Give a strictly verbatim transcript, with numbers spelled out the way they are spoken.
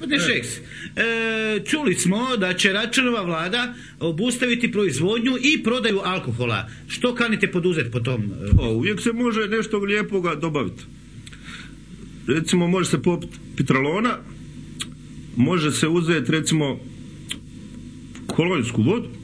Gospodine Šeks, čuli smo da će Račanova vlada obustaviti proizvodnju i prodaju alkohola. Što kanite poduzeti po tom? Uvijek se može nešto lijepoga dobaviti. Recimo, može se popiti pitralona, može se uzeti, recimo, kolonjsku vodu,